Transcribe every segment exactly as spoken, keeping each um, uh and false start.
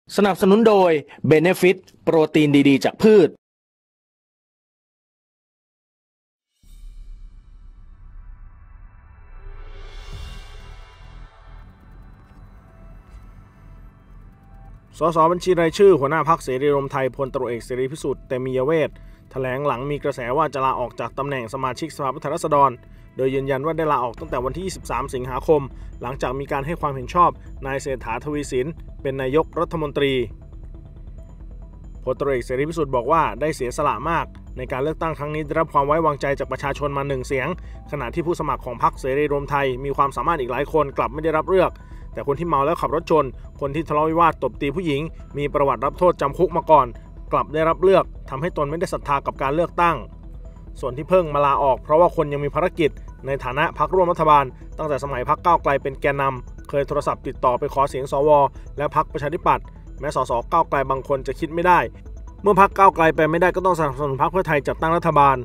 สนับสนุนโดย Benefit โปรตีนดีๆจากพืชสสบัญชีรายชื่อหัวหน้าพรรคเสรีรวมไทยพลตำรวจเอกเสรีพิสุทธิ์เตมียเวทแถลงหลังมีกระแสว่าจะลาออกจากตำแหน่งสมาชิกสภาผู้แทนราษฎรโดยยืนยันว่าได้ลาออกตั้งแต่วันที่ยี่สิบสามสิงหาคมหลังจากมีการให้ความเห็นชอบนายเศรษฐาทวีสินเป็นนายกรัฐมนตรีพลตำรวจเอกเสรีพิสุทธิ์บอกว่าได้เสียสละมากในการเลือกตั้งครั้งนี้ได้รับความไว้วางใจจากประชาชนมาหนึ่งเสียงขณะที่ผู้สมัครของพรรคเสรีรวมไทยมีความสามารถอีกหลายคนกลับไม่ได้รับเลือกแต่คนที่เมาแล้วขับรถชนคนที่ทะเลาะวิวาทตบตีผู้หญิงมีประวัติรับโทษจำคุกมาก่อนกลับได้รับเลือกทำให้ตนไม่ได้ศรัทธากับการเลือกตั้งส่วนที่เพิ่งมาลาออกเพราะว่าคนยังมีภารกิจในฐานะพรรคร่วมรัฐบาลตั้งแต่สมัยพรรคก้าวไกลเป็นแกนนำเคยโทรศัพท์ติดต่อไปขอเสียงสวและพรรคประชาธิปัตย์แม้สสก้าวไกลบางคนจะคิดไม่ได้เมื่อพรรคก้าวไกลไปไม่ได้ก็ต้องสนับสนุนพรรคเพื่อไทยจัดตั้งรัฐบาล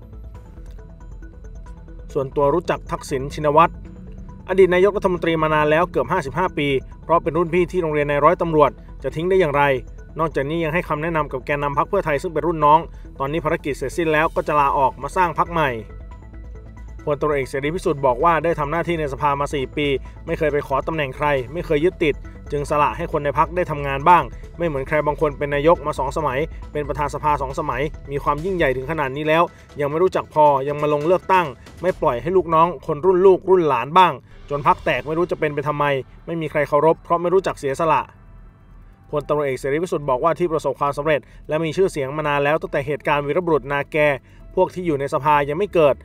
ส่วนตัวรู้จักทักษิณชินวัตรอดีตนายกรัฐมนตรีมานานแล้วเกือบห้าสิบห้าปีเพราะเป็นรุ่นพี่ที่โรงเรียนนายร้อยตำรวจจะทิ้งได้อย่างไรนอกจากนี้ยังให้คำแนะนำกับแกนนำพรรคเพื่อไทยซึ่งเป็นรุ่นน้องตอนนี้ภารกิจเสร็จสิ้นแล้วก็จะลาออกมาสร้างพรรคใหม่พลตำรวจเอกเสรีพิสุทธิ์บอกว่าได้ทำหน้าที่ในสภามาสี่ปีไม่เคยไปขอตำแหน่งใครไม่เคยยึดติดจึงสละให้คนในพรรคได้ทำงานบ้างไม่เหมือนใครบางคนเป็นนายกมาสองสมัยเป็นประธานสภาสองสมัยมีความยิ่งใหญ่ถึงขนาดนี้แล้วยังไม่รู้จักพอยังมาลงเลือกตั้งไม่ปล่อยให้ลูกน้องคนรุ่นลูกรุ่นหลานบ้างจนพรรคแตกไม่รู้จะเป็นไปทำไมไม่มีใครเคารพเพราะไม่รู้จักเสียสละพลตำรวจเอกเสรีพิสุทธิ์บอกว่าที่ประสบความสำเร็จและมีชื่อเสียงมานานแล้วตั้งแต่เหตุการณ์วีรบุรุษนาแกพวกที่อยู่ในสภายังไม่เกิด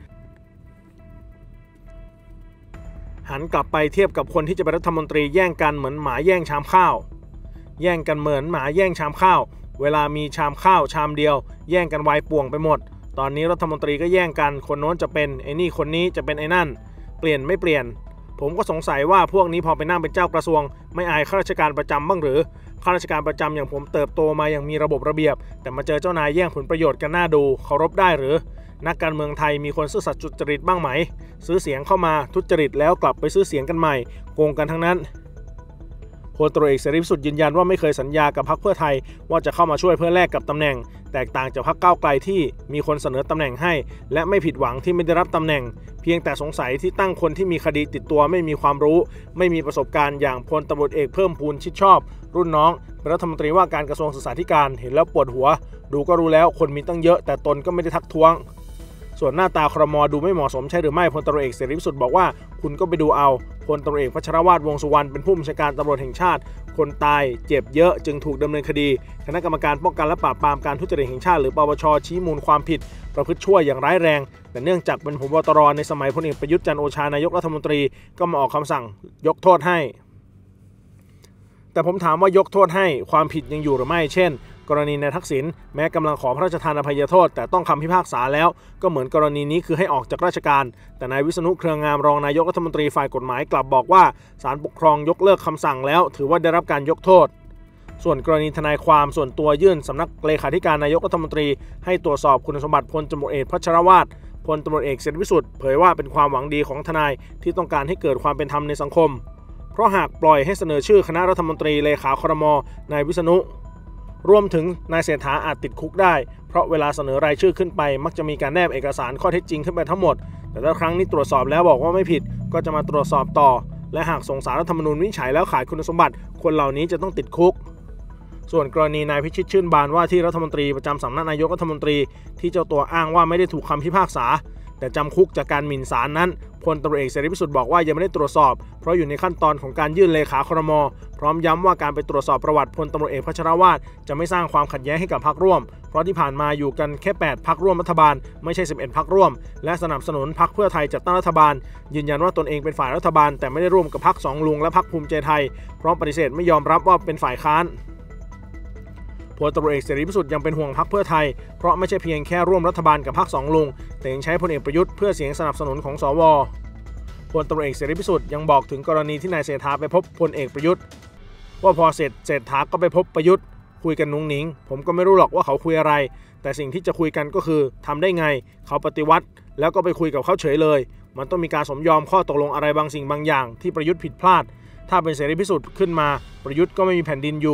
หันกลับไปเทียบกับคนที่จะเป็นรัฐมนตรีแย่งกันเหมือนหมาแย่งชามข้าวแย่งกันเหมือนหมาแย่งชามข้าวเวลามีชามข้าวชามเดียวแย่งกันวายป่วงไปหมดตอนนี้รัฐมนตรีก็แย่งกันคนโน้นจะเป็นไอ้นี่คนนี้จะเป็นไอ้นั่นเปลี่ยนไม่เปลี่ยนผมก็สงสัยว่าพวกนี้พอไปนั่งเป็นเจ้ากระทรวงไม่อายข้าราชการประจำบ้างหรือข้าราชการประจำอย่างผมเติบโตมาอย่างมีระบบระเบียบแต่มาเจอเจ้านายแย่งผลประโยชน์กันหน้าดูเคารพได้หรือนักการเมืองไทยมีคนซื่อสัตย์สุจริตบ้างไหมซื้อเสียงเข้ามาทุจริตแล้วกลับไปซื้อเสียงกันใหม่โกงกันทั้งนั้นพลตำรวจเอกเสรีพิสุทธิ์ยืนยันว่าไม่เคยสัญญากับพรรคเพื่อไทยว่าจะเข้ามาช่วยเพื่อแลกกับตำแหน่งแตกต่างจากพรรคก้าวไกลที่มีคนเสนอตำแหน่งให้และไม่ผิดหวังที่ไม่ได้รับตำแหน่งเพียงแต่สงสัยที่ตั้งคนที่มีคดีติดตัวไม่มีความรู้ไม่มีประสบการณ์อย่างพลตำรวจเอกเพิ่มพูนชิดชอบรุ่นน้องเป็นรัฐมนตรีว่าการกระทรวงศึกษาธิการเห็นแล้วปวดหัวดูก็รู้แล้วคนมีตั้งเยอะแต่ตนก็ไม่ได้ทักท้วงส่วนหน้าตาครม.ดูไม่เหมาะสมใช่หรือไม่พลตำรวจเอกเสรีพิสุทธิ์บอกว่าคุณก็ไปดูเอาพลตำรวจเอกพัชรวาทวงษ์สุวรรณเป็นผู้บัญชาการตำรวจแห่งชาติคนตายเจ็บเยอะจึงถูกดำเนินคดีคณะกรรมการป้องกันและปราบปรามการทุจริตแห่งชาติหรือปปช.ชี้มูลความผิดประพฤติชั่วอย่างร้ายแรงแต่เนื่องจากเป็นผบ.ตร.ในสมัยพลเอกประยุทธ์จันทร์โอชานายกรัฐมนตรีก็มาออกคำสั่งยกโทษให้แต่ผมถามว่ายกโทษให้ความผิดยังอยู่หรือไม่เช่นกรณีนายทักษิณแม้กำลังขอพระราชทานอภัยโทษแต่ต้องคำพิพากษาแล้วก็เหมือนกรณีนี้คือให้ออกจากราชการแต่นายวิษณุเครืองามรองนายกรัฐมนตรีฝ่ายกฎหมายกลับบอกว่าศาลปกครองยกเลิกคำสั่งแล้วถือว่าได้รับการยกโทษส่วนกรณีทนายความส่วนตัวยื่นสำนักเลขาธิการนายกรัฐมนตรีให้ตรวจสอบคุณสมบัติพลตำรวจเอกพัชรวาทพลตำรวจเอกเสรีพิสุทธิ์เผยว่าเป็นความหวังดีของทนายที่ต้องการให้เกิดความเป็นธรรมในสังคมเพราะหากปล่อยให้เสนอชื่อคณะรัฐมนตรีเลขาครม.นายวิษณุรวมถึงนายเศรษฐาอาจติดคุกได้เพราะเวลาเสนอรายชื่อขึ้นไปมักจะมีการแนบเอกสารข้อเท็จจริงขึ้นไปทั้งหมดแต่ถ้าครั้งนี้ตรวจสอบแล้วบอกว่าไม่ผิดก็จะมาตรวจสอบต่อและหากส่งสารรัฐธรรมนูญวินิจฉัยแล้วขาดคุณสมบัติคนเหล่านี้จะต้องติดคุกส่วนกรณีนายพิชิตชื่นบานว่าที่รัฐมนตรีประจำสำนักนายกรัฐมนตรีที่เจ้าตัวอ้างว่าไม่ได้ถูกคำพิพากษาแต่จำคุกจากการหมิ่นศาลนั้นพลตำรวจเอกเสรีพิสุทธิ์บอกว่ายังไม่ได้ตรวจสอบเพราะอยู่ในขั้นตอนของการยื่นเลขาครม.พร้อมย้ำว่าการไปตรวจสอบประวัติพลตำรวจเอกพัชรวาทจะไม่สร้างความขัดแย้งให้กับพรรคร่วมเพราะที่ผ่านมาอยู่กันแค่แปดพรรคร่วมรัฐบาลไม่ใช่สิบเอ็ดพรรคร่วมและสนับสนุนพรรคเพื่อไทยจัดตั้งรัฐบาลยืนยันว่าตนเองเป็นฝ่ายรัฐบาลแต่ไม่ได้ร่วมกับพรรคสองลุงและพรรคภูมิใจไทยพร้อมปฏิเสธไม่ยอมรับว่าเป็นฝ่ายค้านพลตำรวจเอกเสรีพิสุทธิ์ยังเป็นห่วงพรรคเพื่อไทยเพราะไม่ใช่เพียงแค่ร่วมรัฐบาลกับพรรคสองลุงแต่ยังใช้พลเอกประยุทธ์เพื่อเสียงสนับสนุนของสวพลตำรวจเอกเสรีพิสุทธิ์ยังบอกถึงกรณีที่นายเศรษฐาไปพบพลเอกประยุทธ์ว่าพอเสร็จเศรษฐาก็ไปพบประยุทธ์คุยกันนุ้งนิ้งผมก็ไม่รู้หรอกว่าเขาคุยอะไรแต่สิ่งที่จะคุยกันก็คือทำได้ไงเขาปฏิวัติแล้วก็ไปคุยกับเขาเฉยเลยมันต้องมีการสมยอมข้อตกลงอะไรบางสิ่งบางอย่างที่ประยุทธ์ผิดพลาดถ้าเป็นเสรีพิสุทธิ์ขึ้นมาประยุทธ์ก็ไม่มีแผ่นดินอยู่พ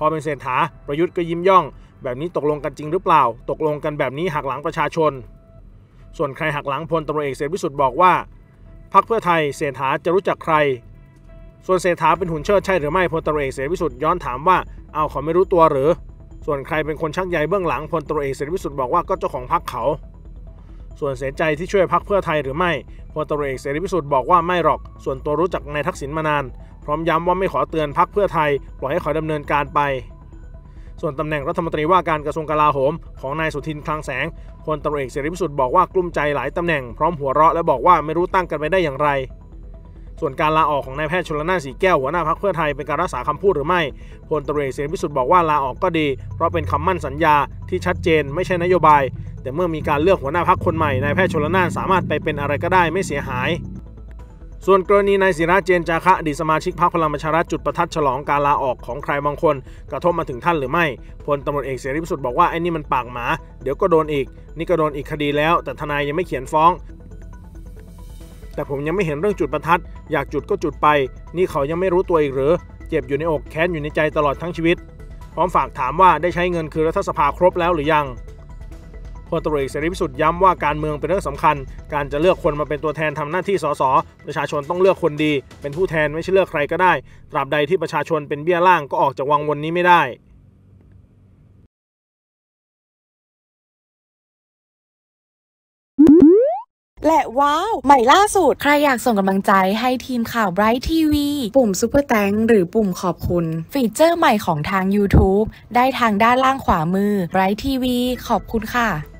อเป็นเศรษฐาประยุทธ์ก็ยิ้มย่องแบบนี้ตกลงกันจริงหรือเปล่าตกลงกันแบบนี้หักหลังประชาชนส่วนใครหักหลังพลตำรวจเอกเสรีพิสุทธิ์บอกว่าพรรคเพื่อไทยเศรษฐาจะรู้จักใครส่วนเศรษฐาเป็นหุ่นเชิดใช่หรือไม่พลตำรวจเอกเสรีพิสุทธิ์ย้อนถามว่าเอาเขาไม่รู้ตัวหรือส่วนใครเป็นคนชักใยเบื้องหลังพลตำรวจเอกเสรีพิสุทธิ์บอกว่าก็เจ้าของพรรคเขาส่วนเสียใจที่ช่วยพรรคเพื่อไทยหรือไม่พลตำรวจเอกเสรีพิสุทธิ์บอกว่าไม่หรอกส่วนตัวรู้จักนายทักษิณมานานพร้อมย้ำว่าไม่ขอเตือนพรรคเพื่อไทยปล่อยให้เขาดำเนินการไปส่วนตำแหน่งรัฐมนตรีว่าการกระทรวงกลาโหมของนายสุทินคลังแสงพลตำรวจเอกเสรีพิสุทธิ์บอกว่ากลุ้มใจหลายตำแหน่งพร้อมหัวเราะและบอกว่าไม่รู้ตั้งกันไปได้อย่างไรส่วนการลาออกของนายแพทย์ชลน่านสีแก้วหัวหน้าพรรคเพื่อไทยเป็นการรักษาคำพูดหรือไม่พลตำรวจเอกเสรีพิสุทธิ์บอกว่าลาออกก็ดีเพราะเป็นคำมั่นสัญญาที่ชัดเจนไม่ใช่นโยบายแต่เมื่อมีการเลือกหัวหน้าพรรคคนใหม่นายแพทย์ชลน่านสามารถไปเป็นอะไรก็ได้ไม่เสียหายส่วนกรณีนายศิระเจนจาคะอดีตสมาชิกพรรคพลังประชารัฐจุดประทัดฉลองการลาออกของใครบางคนกระทบมาถึงท่านหรือไม่พลตำรวจเอกเสรีพิสุทธิ์บอกว่าไอ้นี่มันปากหมาเดี๋ยวก็โดนอีกนี่ก็โดนอีกคดีแล้วแต่ทนายยังไม่เขียนฟ้องแต่ผมยังไม่เห็นเรื่องจุดประทัดอยากจุดก็จุดไปนี่เขายังไม่รู้ตัวอีกหรือเจ็บอยู่ในอกแค้นอยู่ในใจตลอดทั้งชีวิตพร้อมฝากถามว่าได้ใช้เงินคือรัฐสภาครบแล้วหรือยังพลตำรวจเอกเสรีพิสุทธิ์ย้ำว่าการเมืองเป็นเรื่องสำคัญการจะเลือกคนมาเป็นตัวแทนทำหน้าที่สสประชาชนต้องเลือกคนดีเป็นผู้แทนไม่ใช่เลือกใครก็ได้ตราบใดที่ประชาชนเป็นเบี้ยล่างก็ออกจากวังวนนี้ไม่ได้และว้าวใหม่ล่าสุดใครอยากส่งกำลังใจให้ทีมข่าว Bright ที วี ปุ่ม Super Thanks หรือปุ่มขอบคุณฟีเจอร์ใหม่ของทาง YouTube ได้ทางด้านล่างขวามือ Bright ที วี ขอบคุณค่ะ